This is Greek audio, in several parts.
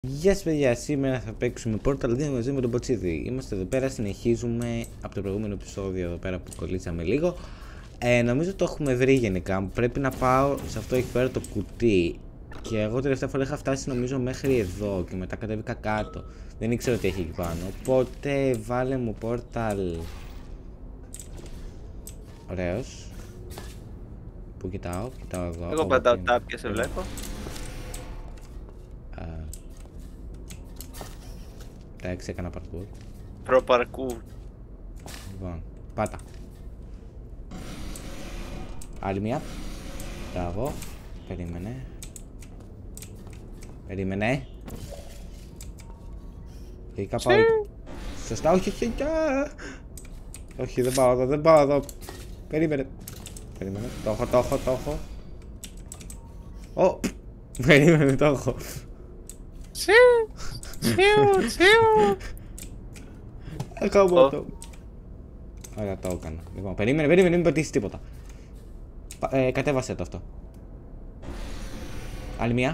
Γεια σας παιδιά, σήμερα θα παίξουμε Portal 2 μαζί με τον Ποτσίδη. Είμαστε εδώ πέρα, συνεχίζουμε από το προηγούμενο επεισόδιο εδώ πέρα που κολλήσαμε λίγο. Νομίζω το έχουμε βρει γενικά, πρέπει να πάω σε αυτό εκεί πέρα το κουτί. Και εγώ τελευταία φορά είχα φτάσει νομίζω μέχρι εδώ και μετά κατέβηκα κάτω. Δεν ήξερα τι έχει εκεί πάνω, οπότε βάλε μου Portal. Ωραίος. Πού κοιτάω εδώ. Εγώ πατάω tab και σε βλέπω. Εντάξει, έκανα parkour. Προ-parkour. Λοιπόν, πάτα. Άλλη μία. Μπράβο. Περίμενε. Και κάπου. Σωστά, όχι. Όχι, δεν πάω εδώ. Περίμενε. Το έχω. Περίμενε, το έχω. Τσιου. Ακόμα αυτό. Ωραία, το έκανα. Λοιπόν, περίμενε, μην πατήσεις τίποτα. Κατέβασε το αυτό. Άλλη μία.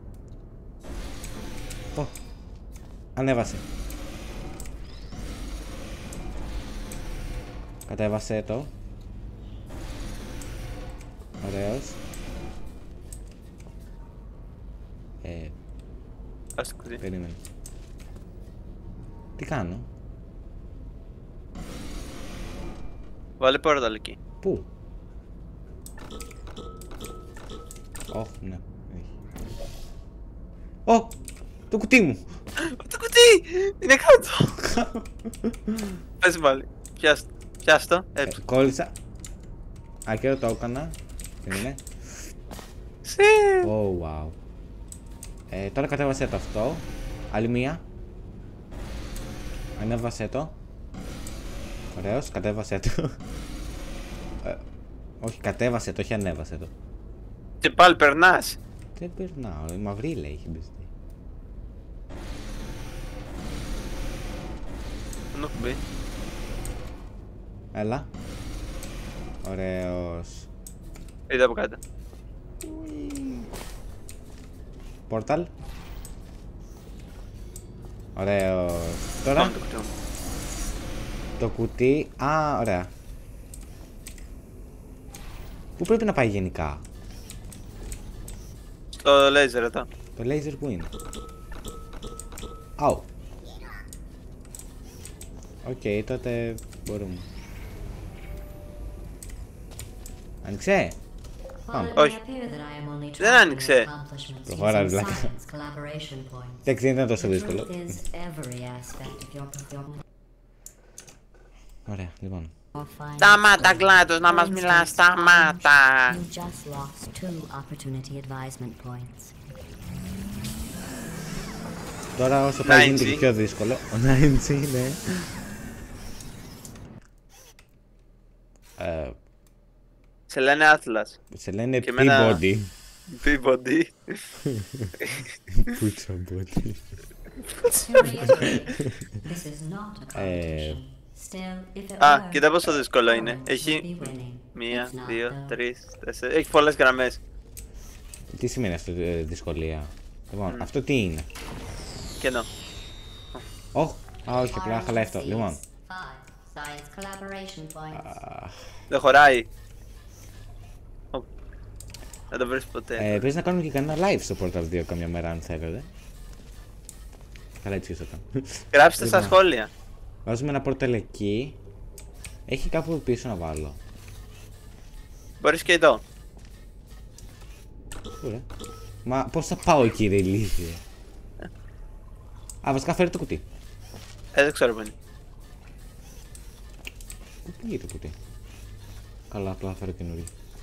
Ανέβασε. Κατέβασε το. Ωραίος. Περίμενε. Τι κάνω? Βάλε portal εκεί. Πού? Ναι. Το κουτί μου! Το κουτί! Είναι κάτω! Πες πάλι. Πιάστο. Κόλλησα. Και το έκανα. Περίμενε. Wow. Τώρα κατέβασε το αυτό. Άλλη μία. Ανέβασε το. Ωραίος, κατέβασε το. Όχι, κατέβασε το, όχι ανέβασε το. Και πάλι περνάς. Δεν περνάω, η μαυρίλα έχει μπει. Δεν έχω μπει. Έλα. Ωραίος. Είδα από κάτω. Portal. Ωραίος. Τώρα το κουτί. Ωραία. Πού πρέπει να πάει γενικά? Στο laser εδώ. Το laser που είναι? Αου. Οκ, τότε μπορούμε. Άνοιξε. Πάμε. Όχι. Δεν άνοιξε. Προχώρα, βλάκα. Εντάξει, δεν ήταν τόσο δύσκολο. Ωραία, λοιπόν. Σταμάτα, Γκλάντος, να μας μιλάς, σταμάτα. Τώρα όσο πάει γίνεται και πιο δύσκολο. Ο 9G είναι. Σε λένε Atlas. Σε λένε Peabody. Peabody. Πούτσα body. Κοίτα πόσο δύσκολο είναι. Έχει 1, 2, 3, 4. Έχει πολλές γραμμές. Τι σημαίνει αυτό δυσκολία? Λοιπόν, αυτό τι είναι? Κενό. Όχι, απλά χαλάει αυτό. Λοιπόν. Δεν χωράει. Δεν το βρεις ποτέ. Πρέπει να κάνουμε και κανένα live στο Portal 2 καμιά μέρα αν θέλετε. Καλά, έτσι θα κάνω. Γράψτε στα σχόλια. Βάζουμε ένα Portal εκεί. Έχει κάπου πίσω να βάλω. Μπορείς και εδώ. Ωραία. Μα πώς θα πάω εκεί, ρε ηλίθιε? Βασικά φέρει το κουτί. Δεν ξέρω πού είναι. Πού πήγε το κουτί? Καλά, απλά θα φέρω καινούριο.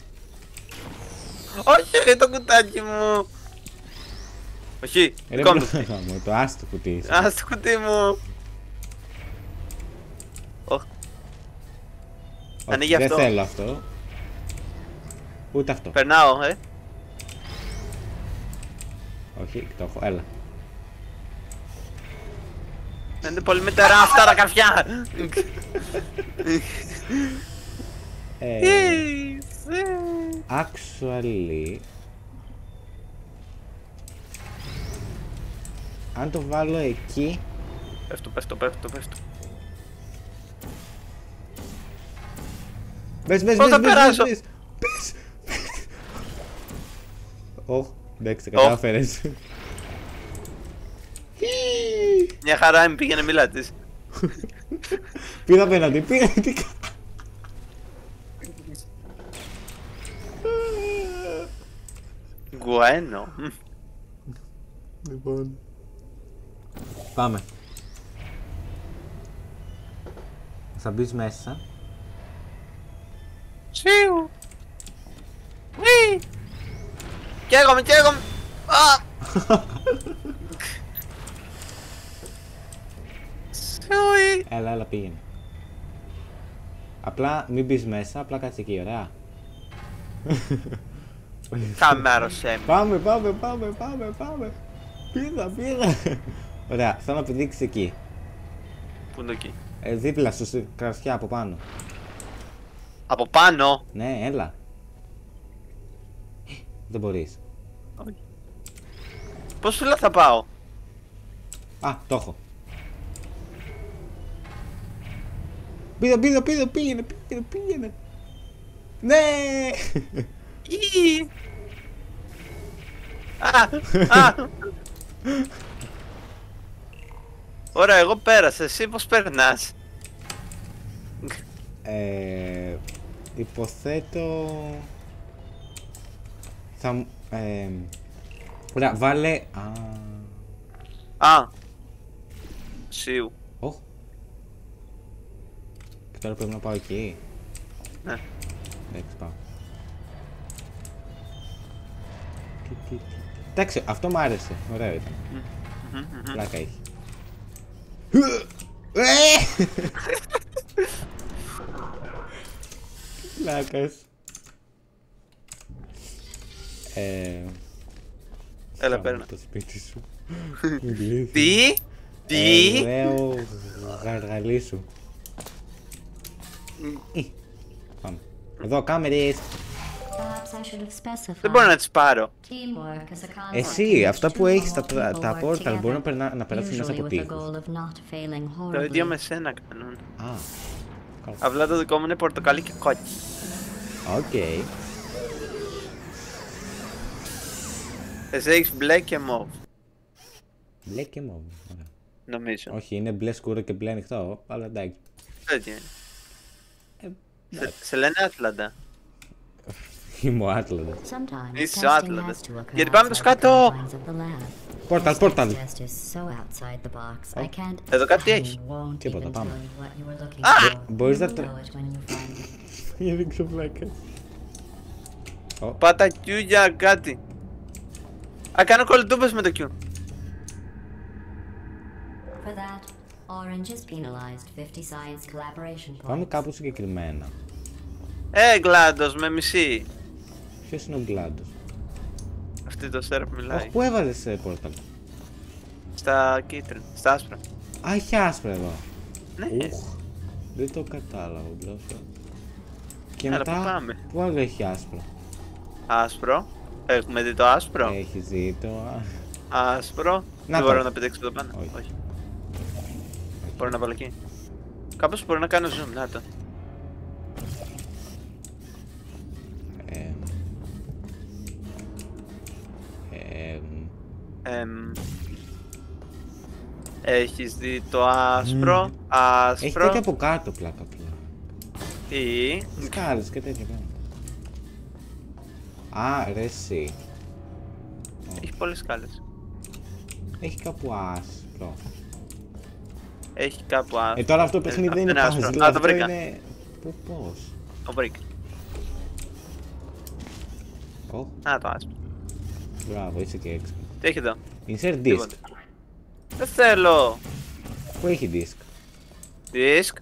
Όχι, το κουτάκι μου. Όχι, δικό μου το κουτί. Το άστο κουτί. Ας το κουτί μου. Ανοίγει αυτό. Δεν θέλω αυτό. Ούτε αυτό. Περνάω, Όχι, το έχω, έλα. Είναι πολύ μετερά αυτά τα καρφιά. Actually. Αν το βάλω εκεί... Πέφτω. Μπες. Πώς θα περάσω? Ωχ, εντάξει, τα κατάφερες. Μια χαρά μου πήγαινε, μιλά της. Πήρα απέναντι. Γκουένο. Λοιπόν. Πάμε. Θα μπεις μέσα. Σιου. Ουί. Καίγομαι. Σιουι. Έλα, πήγαινε. Απλά μην μπεις μέσα, απλά κάτσε εκεί, ωραία. Καμέρωσέ με. Πάμε. Πήρα. Ωραία, θέλω να πηδήξεις εκεί. Πού είναι εκεί? Δίπλα σου, κρασιά από πάνω. Από πάνω? Ναι, έλα. Δεν μπορείς. Όχι. Πώς φύλλα θα πάω? Α, το έχω. Πήγαινε. Ναι! Ή. Α. Ωραία, εγώ πέρασα, εσύ πώς περνάς? Υποθέτω... Θα... Ωραία, βάλε... Σιου. Ωχ. Και τώρα πρέπει να πάω εκεί. Ναι. Εντάξει, πάω. Εντάξει, αυτό μου άρεσε. Ωραίο ήταν. Πλάκα έχει. Πλάκας. Έλα, παίρνα. Το σπίτι σου. Τι? Ωραίο γαργαλί σου. Πάμε. Εδώ, κάμερες. Δεν μπορώ να τις πάρω. Εσύ, αυτά που έχεις τα πόρταλ μπορούν να περάσουν μέσα από τείχους. Το ίδιο με σένα κάνουν. Α, Απλά το δικό μου είναι πορτοκαλί και κόκκι. οκ. Εσύ έχεις μπλε και μοβ. Μπλε και μόβ. Νομίζω. Όχι, είναι μπλε σκούρο και μπλε ανοιχτό, αλλά εντάξει. Έτσι είναι. Σε λένε Άτλαντα. Είμαι ο Άτλαντας. Είσαι ο Άτλαντας. Γιατί πάμε προς κάτω. Πόρταλ. Εδώ κάτι έχει. Τίποτα, πάμε. Μπορείς να Δεν ξέρω πλάκα. Πάτα Q για κάτι. Α, κάνω κολλητούπες με το Q. Πάμε κάπου συγκεκριμένα. Γκλάντος με μισή. Ποιος είναι ο Γκλάντος? Αυτή το σέρα που μιλάει. Πού έβαλες πόρταλ? Στα κίτρινα, στα άσπρα. Α, έχει άσπρα εδώ. Ναι. Ουχ, δεν το κατάλαβα, μπλώσσα. Και Έλα, μετά, πού πάμε? πού άλλο έχει άσπρο? Άσπρο. Έχουμε δει το άσπρο. Έχει δει το... Άσπρο. Να Δεν το. μπορώ να πετύξω εδώ πάνω. Όχι. Μπορώ να βάλω εκεί. Κάπως μπορώ να κάνω zoom, να το. Έχεις δει το άσπρο, Έχει άσπρο. τέτοια από κάτω πλάκα. Τι. Σκάλες και τέτοια πάνω. Α, ρε εσύ. Έχει πολλές σκάλες. Έχει κάπου άσπρο. Έχει κάπου άσπρο. Τώρα αυτό το παιχνίδι δεν είναι άσπρο. puzzle, Α, το αυτό βρήκα. είναι... Πώς? Το βρήκα. Α, το άσπρο. Μπράβο, είσαι και έξω. Τι έχει εδώ? Insert disc. Τίποτα. Δεν θέλω. Πού έχει disc? Disc.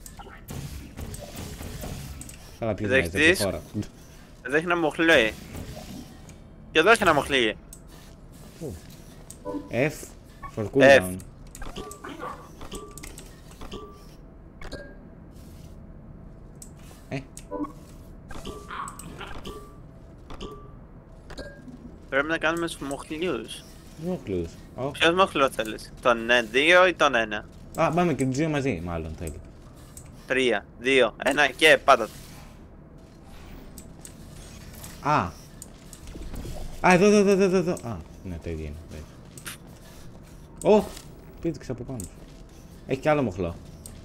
Καλά, ποιος Δεν νοιάζει, έχει τέτοια χώρα. Εδώ έχει ένα μοχλή. Και εδώ έχει ένα μοχλή. F for cooldown. Πρέπει να κάνουμε στους μοχλιούς. Μοχλούς. Ποιος μοχλό θέλεις, τον 2 ή τον 1? Α, πάμε και τους δύο μαζί, μάλλον θέλει. 3, 2, 1 και πάτα. Α, εδώ. Α, ναι, το ίδιο είναι. Ω, πήδηξε από πάνω σου. Έχει κι άλλο μοχλό.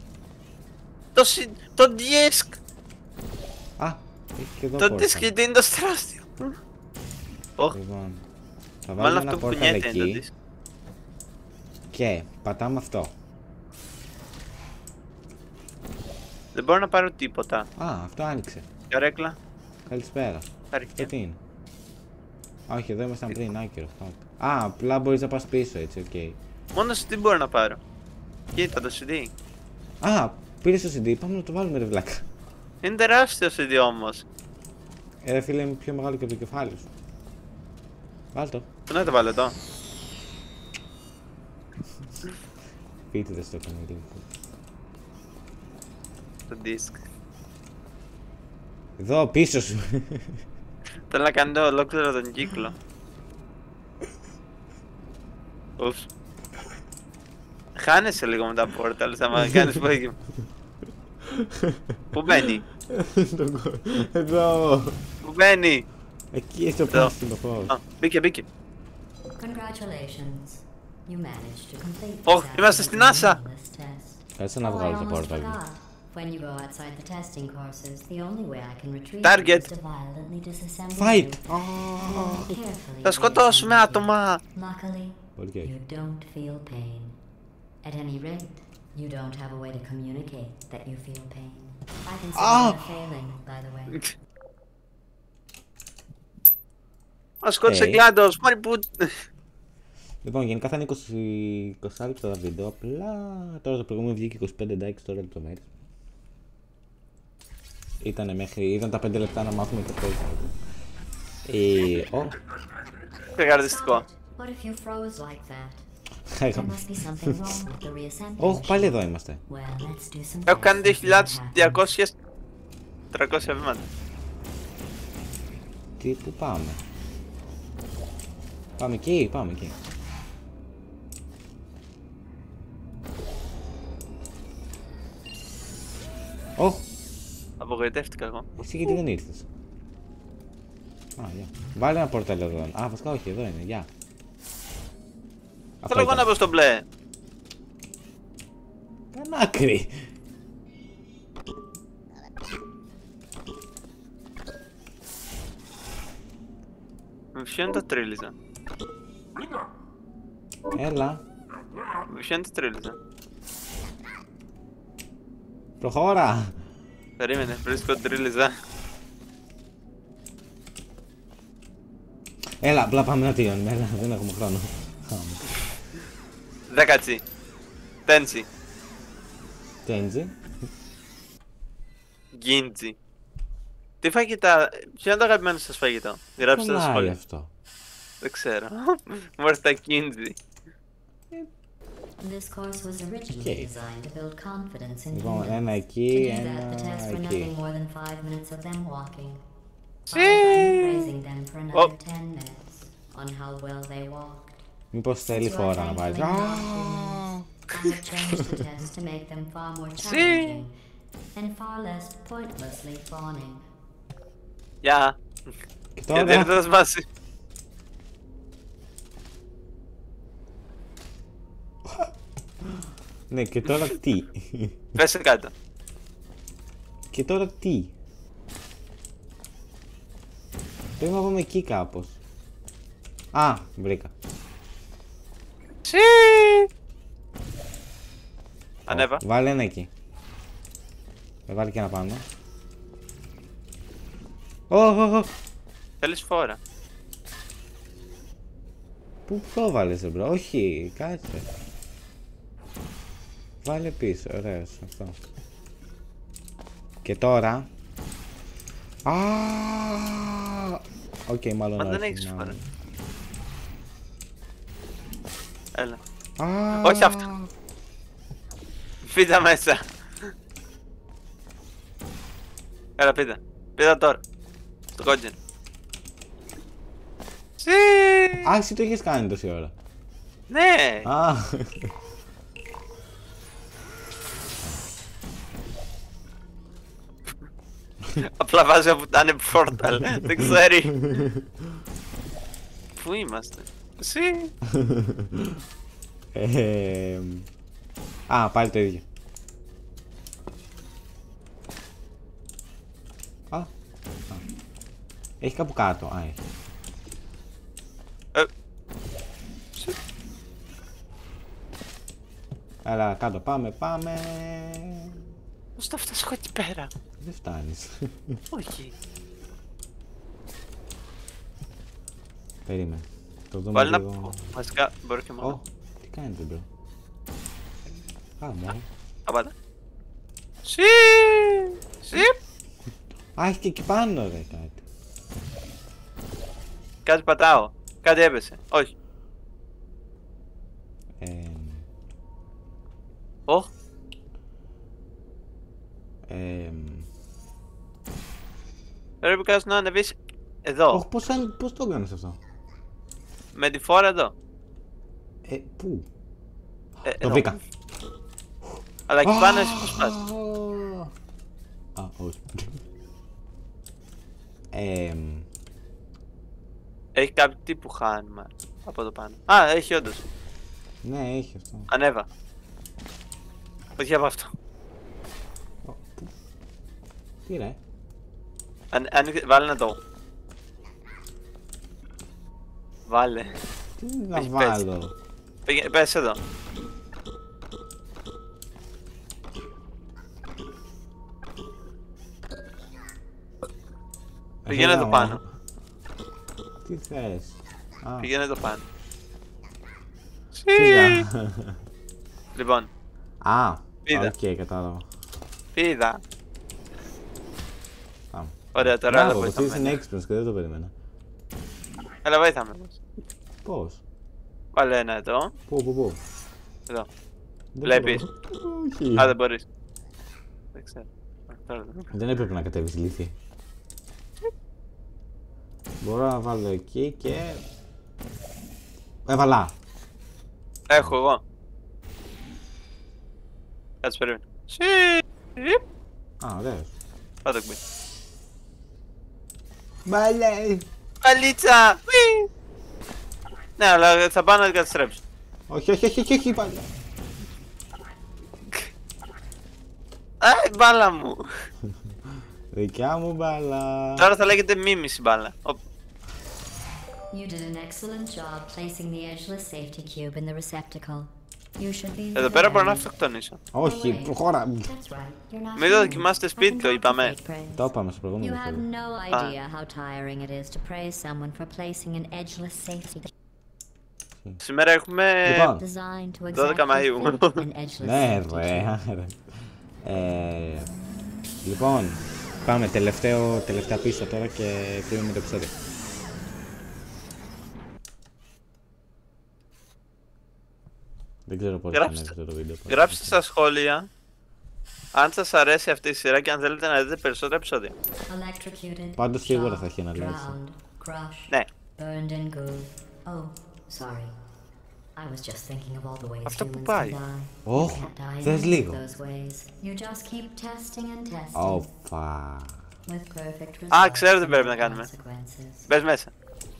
Το δισκ! Α, έχει και εδώ Το πόρτα. δισκ είναι το τεράστιο. Λοιπόν, θα Μάλλον βάλω αυτό ένα που πόρταλ κουνιέται είναι το εκεί δισκ. και πατάμε αυτό. Δεν μπορώ να πάρω τίποτα. Α, αυτό άνοιξε. Καρέκλα. Καλησπέρα. Αυτό Χαρικιά. τι είναι? Α, όχι, εδώ ήμασταν πριν, άκυρο. Α, απλά μπορείς να πας πίσω έτσι, οκ. Μόνο CD μπορώ να πάρω. Κοίτα το CD. Α, πήρες το CD, πάμε να το βάλουμε ρε βλάκα. Είναι τεράστιο CD όμως. Φίλε, είναι πιο μεγάλο και από το κεφάλι σου. Βάλ' το. Πού να το βάλω εδώ? Πείτε δεν στο έκανε λίγο. Το disk. Εδώ, πίσω σου. Θέλω να κάνω ολόκληρο τον κύκλο. Ουφ. Χάνεσαι λίγο με τα portals άμα κάνεις πόδι. Πού μπαίνει? Εδώ. Πού μπαίνει? Εκεί στο πράσινο φως. Α, μπήκε. Congratulations. You managed to complete Ωχ, είμαστε στην NASA. Κάτσε να βγάλω το πόρταλ. When you go outside the testing courses, the only way I can retrieve Target. you is to violently disassemble Fight! you. Carefully Θα σκοτώσουμε place άτομα. them. Luckily, Okay. you don't feel pain. At any rate, you don't have a way to communicate that you feel pain. I consider that a failing, by the way. Μας σκότωσε κλάντος, μόλι που... Λοιπόν, γενικά θα είναι 20 λεπτά τα βίντεο. Απλά τώρα το προηγούμενο βγήκε 25, εντάξει, τώρα λεπτομέρειες. Ήταν τα 5 λεπτά να μάθουμε το πώς. Ξεκαρδιστικό. What if you froze like that? There must be something wrong with the reassembly. Όχι, πάλι εδώ είμαστε. Well, let's do some Έχω κάνει testing to see what happens. 2.200 300 βήματα. Τι, πού πάμε? Πάμε εκεί. Ωχ, Απογοητεύτηκα εγώ. εσύ γιατί δεν ήρθες? Α, γεια. Βάλε ένα πόρταλ εδώ. Α, βασικά όχι, εδώ είναι, γεια. Θέλω εγώ να πω στο μπλε. Κάνε άκρη. Με ποιον το τρίλιζα. Έλα, Με ποιον το τρίλιζα. προχώρα. Περίμενε, βρίσκω το τρίλιζα. Έλα, απλά πάμε να τελειώνουμε, έλα, δεν έχουμε χρόνο. 10. Τέντσι. Τέντζι. Γκίντζι. Τι φαγητά, ποιο είναι το αγαπημένο σας φαγητό? Γράψτε το Κολλάει σχόλιο. αυτό. Δεν ξέρω. Μου έρθει τα γκίντζι. This course was originally Okay. designed to build confidence in Λοιπόν, humans. ένα To εκεί, do that, the tests were ένα nothing εκεί. more than 5 minutes of them walking. Sí. Followed by praising them for another Oh. 10 minutes on how well they walked. Μήπως θέλει You are φορά να thankfully βάλει. not humans. I have changed the test to make them far more challenging and far less pointlessly fawning. Γεια. Και Γιατί τώρα, θα σπάσει. ναι, και τώρα τι? Πέσε κάτω. Και τώρα τι? Πρέπει να πάμε εκεί κάπως. Α, βρήκα. Σι. Ανέβα. Βάλε ένα εκεί. Βάλε και ένα πάνω. Θέλεις φόρα. Πού το βάλες μπρο? Όχι, κάτσε. Βάλε πίσω, ωραίος αυτό. Και τώρα. Α, οκ, μάλλον Μα δεν όχι, έχεις μάλλον. φόρα. Έλα. Α, Όχι αυτό. Πίτα μέσα. Έλα πίτα. Πίτα τώρα. Στο κόκκινο. Σι. Α, εσύ το έχεις κάνει τόση ώρα. Ναι! Α, Απλά βάζει όπου ήταν πόρταλ. Δεν ξέρει. Πού είμαστε? Εσύ. Α, πάλι το ίδιο. Α, έχει κάπου κάτω. Α, έχει. Εσύ. Έλα, κάτω, πάμε. Πώς θα φτάσω εκεί πέρα? Δεν φτάνεις. Όχι. Περίμενε. Το δούμε Βάλει να λίγο. πω. Βασικά μπορώ και μόνο. Τι κάνετε, bro? Α, μόνο. Απάτα. Σι. Α, έχει και εκεί πάνω, ρε, κάτι. Κάτι πατάω. Κάτι έπεσε. Όχι. Οχ. Πρέπει κάποιος να ανεβείς εδώ. Όχι, πώς το έκανες αυτό? Με τη φόρα εδώ. Πού? Το Εδώ. βρήκα. Αλλά εκεί πάνω εσύ πώς πας? Α, όχι. Έχει κάποιο τύπου χάνημα από εδώ πάνω. Α, έχει όντως. Ναι, έχει αυτό. Ανέβα. Όχι από αυτό. Πού? Τι ρε? Βάλε να το. Βάλε. Τι να Έχει βάλω? Πες εδώ. Πήγαινε εδώ πάνω. Τι θες? Α, Πήγαινε εδώ πάνω. πήγα. Λοιπόν, Α, Είδα. οκ, κατάλαβα. είδα. Πάμε. Ωραία, τώρα έλα Μπράβο, βοήθα αυτός είναι με. έξυπνος και δεν το περίμενα. Έλα βοήθα με. Πώς? Βάλε ένα εδώ. Πού? Εδώ. Δεν Βλέπεις? μπορώ. Όχι. Α, δεν μπορείς. Δεν ξέρω. Τώρα δεν μπορώ. Δεν έπρεπε να κατέβεις λύθη. Μπορώ να βάλω εκεί και... Έβαλα. Έχω εγώ. Κάτσε περίμενε. Α, ωραίος. Πάτε κουμπί. Μπαλέ. Παλίτσα! Ναι, αλλά θα πάω να την καταστρέψω. Όχι, πάλι. Α, η μπάλα μου. Δικιά μου μπάλα. Τώρα θα λέγεται μίμηση μπάλα. You did an excellent job placing the edgeless safety cube in the receptacle. You should be Εδώ πέρα μπορώ να very- αυτοκτονήσω. Όχι, προχώρα. That's right. You're not Μην το human. δοκιμάσετε σπίτι, I can το είπαμε. compensate praise. Το είπαμε στο You προηγούμενο have επεισόδιο. no idea how tiring it is to praise someone for placing an edgeless safety Σήμερα έχουμε... Λοιπόν. designed to 12 exactly Μαΐου. fit an edgeless Ναι, safety ρε. cube. Λοιπόν, πάμε τελευταία πίσω τώρα και κλείνουμε το επεισόδιο. Δεν ξέρω πώς θα Γράψτε- ανέβει αυτό το βίντεο. Γράψτε στα σχόλια αν σας αρέσει αυτή η σειρά και αν θέλετε να δείτε περισσότερα επεισόδια. Electrocuted, Πάντως σίγουρα shot, θα έχει αναλύσει. drowned, crushed, Ναι. burned and goo. Oh, sorry. I was just thinking of all the ways Αυτό που humans πάει. can die. Ωχ, You can't die in θες any of λίγο. those ways. You just keep testing and testing Ωπα. with perfect Α, results ξέρω τι and πρέπει no να κάνουμε. consequences. Μπες μέσα.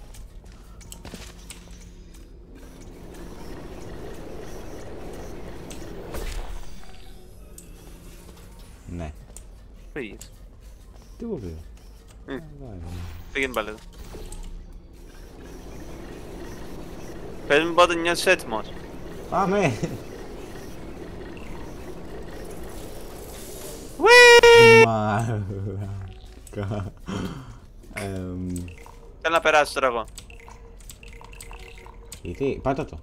Ναι. Πήγες. Τι μου πήγα. Πήγαινε πάλι εδώ. Πες μου πότε νιώθεις έτοιμος. Πάμε. Μαλάκα. Θέλω να περάσεις τώρα εγώ. Γιατί, πάτα το.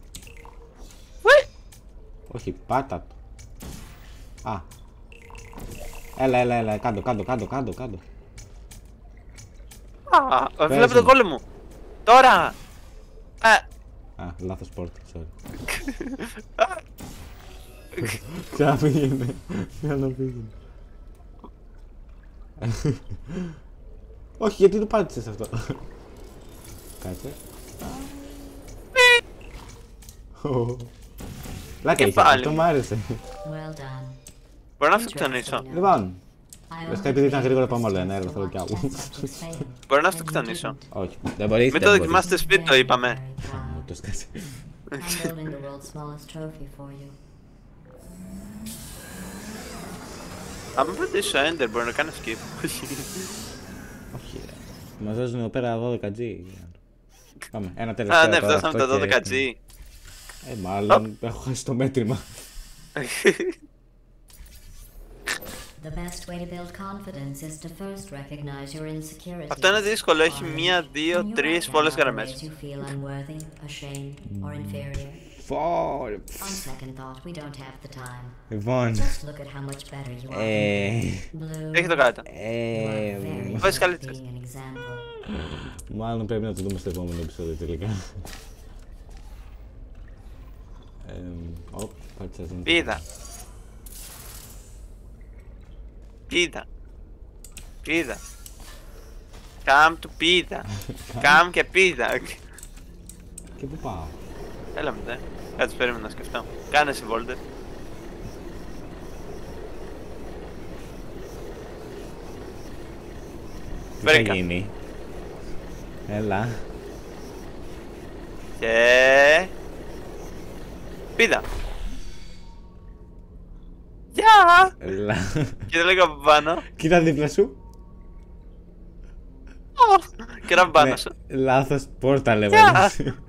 Όχι, πάτα το. Α. Έλα, κάτω. Α, Πες βλέπω τον μου. κόλλο μου. Τώρα. Α, λάθος πόρτα, sorry. Ξαναπήγαινε. Όχι, γιατί το πάτησες αυτό. Κάτσε. Λάκα είχε, πάλι. αυτό μου άρεσε. Well done. Μπορώ να αυτοκτονήσω. Λοιπόν, I βασικά επειδή ήταν γρήγορα πάμε όλα ένα έργο, θέλω κι άλλου. Μπορώ να αυτοκτονήσω. Όχι, δεν μπορείς. Μην το δοκιμάσετε σπίτι, το είπαμε. Μου το σκάσε. I'm building the world's smallest trophy for you. Αν με πατήσω Ender, μπορώ να κάνω skip. Όχι, μας δώσουν εδώ πέρα 12G. Πάμε, ένα τελευταίο. Α, ναι, τώρα φτάσαμε αυτό τα και- 12G. Μάλλον έχω χάσει το μέτρημα. The best way to build confidence is to first recognize your insecurities. Αυτό είναι δύσκολο, έχει μία, δύο, When you τρεις write πολλές down the ways γραμμές. you feel unworthy, ashamed, or inferior. Φορ. On second thought, we don't have the time. Λοιπόν, Just look at how much better you are. Blue, Έχει το κάτω. you are very Βάζεις good at καλύτερες. being an example. μάλλον πρέπει να το δούμε στο επόμενο επεισόδιο τελικά. Πάτησα στην... Πίδα. Πίδα. Πίδα. Come to πίδα. Come και πίδα. Και πού πάω. Έλα μετά. Κάτσε περίμενα να σκεφτώ. Κάνε εσύ Volder. Τι θα Βρήκα. γίνει. Έλα. Και... Πίδα. Γεια! Έλα. Κοίτα λίγο από πάνω. Κοίτα δίπλα σου. Και να πάνω Ναι, σου. λάθος πόρτα λέμε. Γεια!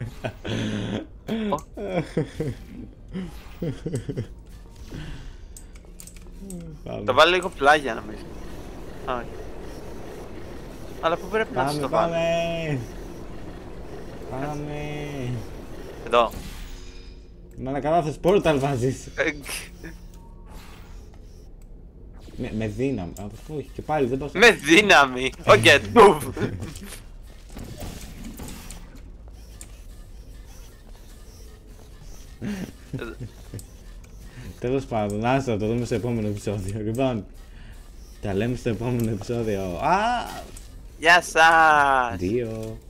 Το βάλω λίγο πλάγια νομίζω. Όχι. Αλλά πού πρέπει να σου το βάλω. Πάμε. Πάμε. Εδώ. Μαλακα λάθος πόρταλ βάζεις. Με δύναμη. Όχι και πάλι δεν πάω. Με δύναμη. Οκ, move. Τέλος πάντων, άστα το δούμε στο επόμενο επεισόδιο. Λοιπόν, τα λέμε στο επόμενο επεισόδιο. Γεια σας. Δύο.